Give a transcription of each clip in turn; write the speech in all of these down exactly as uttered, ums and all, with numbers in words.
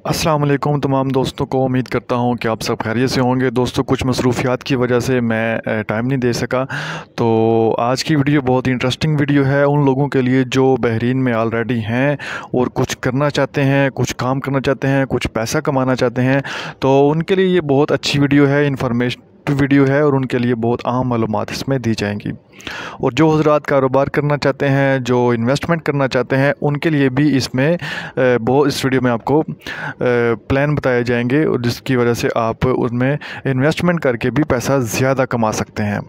अस्सलाम वालेकुम तमाम दोस्तों को। उम्मीद करता हूँ कि आप सब खैरियत से होंगे। दोस्तों, कुछ मसरूफियात की वजह से मैं टाइम नहीं दे सका, तो आज की वीडियो बहुत ही इंटरेस्टिंग वीडियो है उन लोगों के लिए जो बहरीन में ऑलरेडी हैं और कुछ करना चाहते हैं, कुछ काम करना चाहते हैं, कुछ पैसा कमाना चाहते हैं। तो उनके लिए ये बहुत अच्छी वीडियो है, इंफॉर्मेशन वीडियो है और उनके लिए बहुत अहम मालूमात इसमें दी जाएंगी। और जो हजरात कारोबार करना चाहते हैं, जो इन्वेस्टमेंट करना चाहते हैं, उनके लिए भी इसमें बहुत इस वीडियो में आपको प्लान बताए जाएंगे और जिसकी वजह से आप उसमें इन्वेस्टमेंट करके भी पैसा ज़्यादा कमा सकते हैं।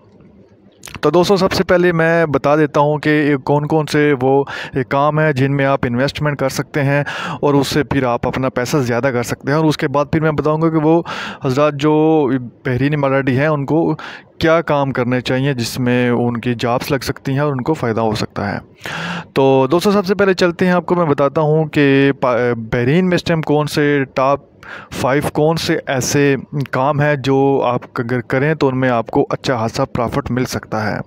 तो दोस्तों, सबसे पहले मैं बता देता हूं कि कौन कौन से वो काम है जिनमें आप इन्वेस्टमेंट कर सकते हैं और उससे फिर आप अपना पैसा ज़्यादा कर सकते हैं। और उसके बाद फिर मैं बताऊंगा कि वो हजरात जो बहरीन मराठी हैं उनको क्या काम करने चाहिए जिसमें उनकी जॉब्स लग सकती हैं और उनको फ़ायदा हो सकता है। तो दोस्तों, सबसे पहले चलते हैं, आपको मैं बताता हूँ कि बहरीन में इस टाइम कौन से टॉप फाइव कौन से ऐसे काम है जो आप अगर करें तो उनमें आपको अच्छा खासा प्रॉफिट मिल सकता है।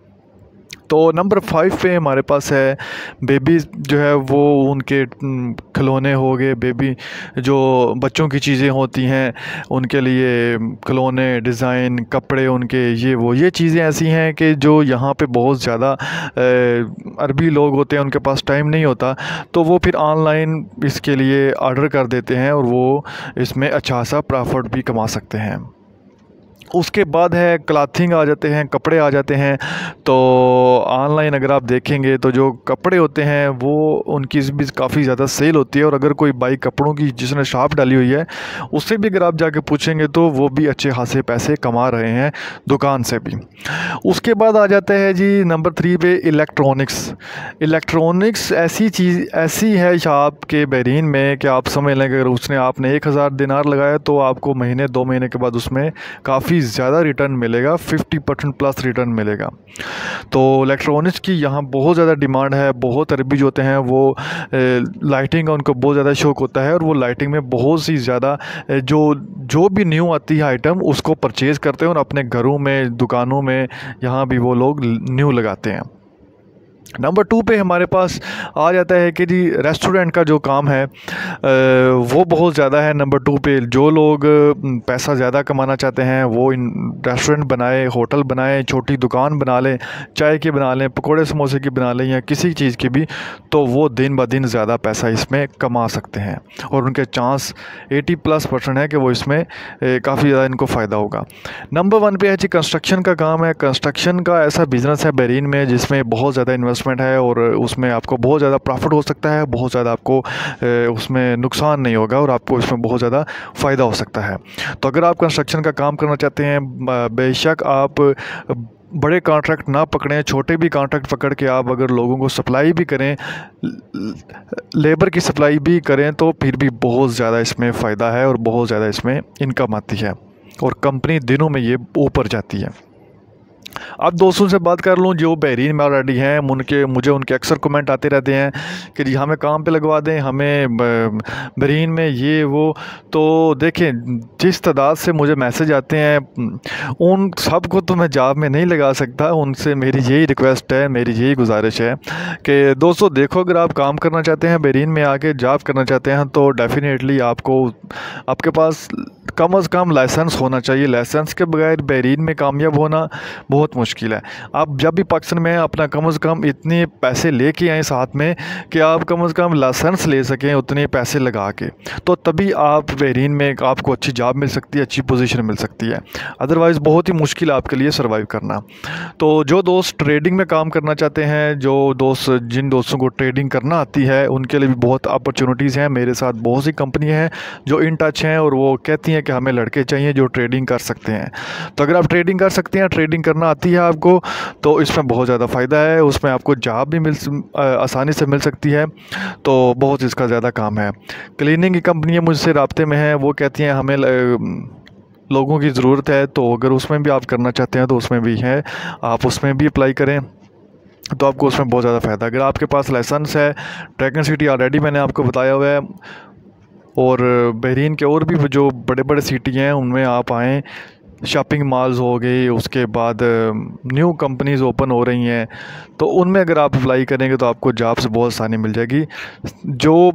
तो नंबर फाइव पे हमारे पास है बेबी, जो है वो उनके खिलौने हो गए। बेबी जो बच्चों की चीज़ें होती हैं उनके लिए खिलौने, डिज़ाइन, कपड़े उनके, ये वो ये चीज़ें ऐसी हैं कि जो यहाँ पे बहुत ज़्यादा अरबी लोग होते हैं, उनके पास टाइम नहीं होता, तो वो फिर ऑनलाइन इसके लिए ऑर्डर कर देते हैं और वो इसमें अच्छा सा प्रॉफिट भी कमा सकते हैं। उसके बाद है क्लॉथिंग आ जाते हैं, कपड़े आ जाते हैं। तो ऑनलाइन अगर आप देखेंगे तो जो कपड़े होते हैं वो उनकी भी काफ़ी ज़्यादा सेल होती है। और अगर कोई भाई कपड़ों की जिसने शॉप डाली हुई है उससे भी अगर आप जाके पूछेंगे तो वो भी अच्छे खासे पैसे कमा रहे हैं दुकान से भी। उसके बाद आ जाता है जी नंबर थ्री पे इलेक्ट्रॉनिक्स। इलेक्ट्रॉनिक्स ऐसी चीज़ ऐसी है शॉप के बहरीन में कि आप समझ लें कि अगर उसने आपने एक हज़ार दिनार लगाया तो आपको महीने दो महीने के बाद उसमें काफ़ी ज़्यादा रिटर्न मिलेगा, फिफ्टी परसेंट प्लस रिटर्न मिलेगा। तो इलेक्ट्रॉनिक्स की यहाँ बहुत ज़्यादा डिमांड है। बहुत अरबी जो होते हैं वो लाइटिंग का उनको बहुत ज़्यादा शौक़ होता है और वो लाइटिंग में बहुत सी ज़्यादा जो जो भी न्यू आती है आइटम उसको परचेज़ करते हैं और अपने घरों में, दुकानों में यहाँ भी वो लोग न्यू लगाते हैं। नंबर टू पे हमारे पास आ जाता है कि जी रेस्टोरेंट का जो काम है वो बहुत ज़्यादा है। नंबर टू पे जो लोग पैसा ज़्यादा कमाना चाहते हैं वो इन रेस्टोरेंट बनाए, होटल बनाए, छोटी दुकान बना लें, चाय की बना लें, पकोड़े समोसे की बना लें या किसी चीज़ की भी, तो वो दिन ब दिन ज़्यादा पैसा इसमें कमा सकते हैं और उनके चांस एटी प्लस परसेंट है कि वो इसमें काफ़ी ज़्यादा इनको फ़ायदा होगा। नंबर वन पे है जी कंस्ट्रक्शन का काम है। कंस्ट्रक्शन का ऐसा बिज़नेस है बहरीन में जिसमें बहुत ज़्यादा इन्वेस्टमेंट है और उसमें आपको बहुत ज़्यादा प्रॉफिट हो सकता है, बहुत ज़्यादा आपको उसमें नुकसान नहीं होगा और आपको इसमें बहुत ज़्यादा फ़ायदा हो सकता है। तो अगर आप कंस्ट्रक्शन का काम करना चाहते हैं, बेशक आप बड़े कॉन्ट्रैक्ट ना पकड़ें, छोटे भी कॉन्ट्रैक्ट पकड़ के आप अगर लोगों को सप्लाई भी करें, लेबर की सप्लाई भी करें, तो फिर भी बहुत ज़्यादा इसमें फ़ायदा है और बहुत ज़्यादा इसमें इनकम आती है और कंपनी दिनों में ये ऊपर जाती है। अब दोस्तों से बात कर लूँ जो बहरीन में ऑलरेडी हैं, उनके मुझे उनके अक्सर कमेंट आते रहते हैं कि जी हमें काम पे लगवा दें, हमें बहरीन में ये वो। तो देखें, जिस तादाद से मुझे मैसेज आते हैं उन सब को तो मैं जॉब में नहीं लगा सकता। उनसे मेरी यही रिक्वेस्ट है, मेरी यही गुजारिश है कि दोस्तों देखो, अगर आप काम करना चाहते हैं, बहरीन में आके जॉब करना चाहते हैं, तो डेफिनेटली आपको आपके पास कम अज़ कम लाइसेंस होना चाहिए। लाइसेंस के बगैर बहरीन में कामयाब होना बहुत मुश्किल है। आप जब भी पाकिस्तान में अपना कम अज़ कम इतने पैसे लेके आएँ साथ में कि आप कम अज़ कम लाइसेंस ले सकें उतने पैसे लगा के, तो तभी आप बहरीन में आपको अच्छी जॉब मिल सकती है, अच्छी पोजीशन मिल सकती है। अदरवाइज़ बहुत ही मुश्किल है आपके लिए सर्वाइव करना। तो जो दोस्त ट्रेडिंग में काम करना चाहते हैं, जो दोस्त जिन दोस्तों को ट्रेडिंग करना आती है, उनके लिए भी बहुत अपॉर्चुनिटीज़ हैं। मेरे साथ बहुत सी कंपनियाँ हैं जो इन टच हैं और वो कहती हैं कि हमें लड़के चाहिए जो ट्रेडिंग कर सकते हैं। तो अगर आप ट्रेडिंग कर सकते हैं, ट्रेडिंग करना आती है आपको, तो इसमें बहुत ज़्यादा फ़ायदा है। उसमें आपको जॉब भी मिल आसानी से मिल सकती है, तो बहुत इसका ज़्यादा काम है। क्लीनिंग की कंपनियाँ मुझसे राब्ते में हैं, वो कहती हैं हमें लोगों की ज़रूरत है, तो अगर उसमें भी आप करना चाहते हैं तो उसमें भी है, आप उसमें भी अप्लाई करें तो आपको उसमें बहुत ज़्यादा फ़ायदा। अगर आपके पास लाइसेंस है, ड्रैगन सिटी ऑलरेडी मैंने आपको बताया हुआ है, और बहरीन के और भी जो बड़े बड़े सिटी हैं उनमें आप आएँ, शॉपिंग मॉल्स हो गई, उसके बाद न्यू कंपनीज़ ओपन हो रही हैं, तो उनमें अगर आप अप्लाई करेंगे तो आपको जॉब्स बहुत आसानी मिल जाएगी। जो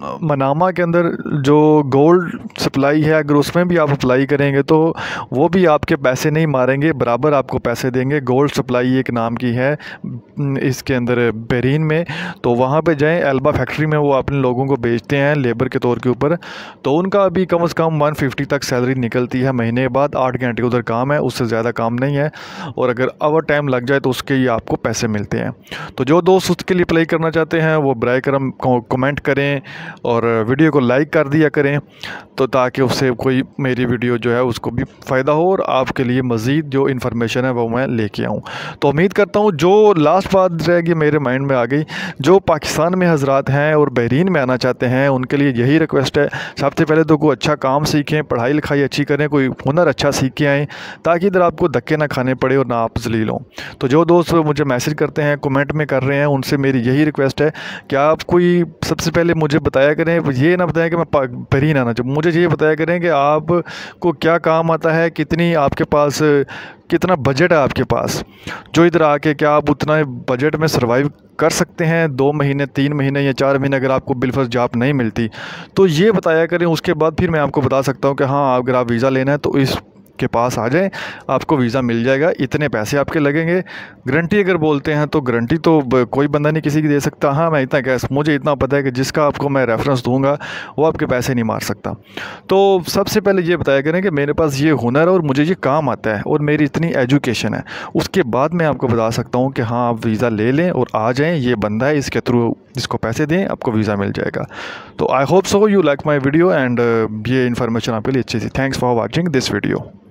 मनामा के अंदर जो गोल्ड सप्लाई है, अगर उसमें भी आप अप्लाई करेंगे तो वो भी आपके पैसे नहीं मारेंगे, बराबर आपको पैसे देंगे। गोल्ड सप्लाई एक नाम की है इसके अंदर बहरीन में, तो वहाँ पे जाएं। एल्बा फैक्ट्री में वो अपने लोगों को बेचते हैं लेबर के तौर के ऊपर, तो उनका अभी कम से कम वन फिफ्टी तक सैलरी निकलती है महीने बाद। आठ घंटे उधर काम है, उससे ज़्यादा काम नहीं है, और अगर ओवर टाइम लग जाए तो उसके ही आपको पैसे मिलते हैं। तो जो दोस्त उसके लिए अप्लाई करना चाहते हैं वो बराए करम कमेंट करें और वीडियो को लाइक कर दिया करें, तो ताकि उससे कोई मेरी वीडियो जो है उसको भी फ़ायदा हो और आपके लिए मज़ीद जो इन्फॉर्मेशन है वो मैं लेके आऊँ। तो उम्मीद करता हूँ जो लास्ट बात रहेगी मेरे माइंड में आ गई, जो पाकिस्तान में हजरात हैं और बहरीन में आना चाहते हैं उनके लिए यही रिक्वेस्ट है, सबसे पहले तो कोई अच्छा काम सीखें, पढ़ाई लिखाई अच्छी करें, कोई हुनर अच्छा सीख के आएँ, ताकि इधर आपको धक्के ना खाने पड़े और ना आप जलील हों। तो जो दोस्त मुझे मैसेज करते हैं, कमेंट में कर रहे हैं, उनसे मेरी यही रिक्वेस्ट है कि आप कोई सबसे पहले मुझे बताया करें, ये ना बताएं कि मैं बहरीन आना चाहूँ, मुझे ये बताया करें कि आपको क्या काम आता है, कितनी आपके पास कितना बजट है आपके पास, जो इधर आके क्या आप उतना बजट में सर्वाइव कर सकते हैं दो महीने तीन महीने या चार महीने अगर आपको बिलफर्ज जॉब नहीं मिलती, तो ये बताया करें। उसके बाद फिर मैं आपको बता सकता हूँ कि हाँ अगर आप वीज़ा लेना है तो इस के पास आ जाएं, आपको वीज़ा मिल जाएगा, इतने पैसे आपके लगेंगे। गारंटी अगर बोलते हैं तो गारंटी तो कोई बंदा नहीं किसी की दे सकता। हाँ मैं इतना कह मुझे इतना पता है कि जिसका आपको मैं रेफरेंस दूंगा वो आपके पैसे नहीं मार सकता। तो सबसे पहले ये बताया करें कि मेरे पास ये हुनर है और मुझे ये काम आता है और मेरी इतनी एजुकेशन है, उसके बाद मैं आपको बता सकता हूँ कि हाँ आप वीज़ा ले लें और आ जाएँ, ये बंदा है, इसके थ्रू इसको पैसे दें, आपको वीज़ा मिल जाएगा। तो I hope so you like my video and ये इन्फॉर्मेशन आपके लिए अच्छी थी। Thanks for watching this video.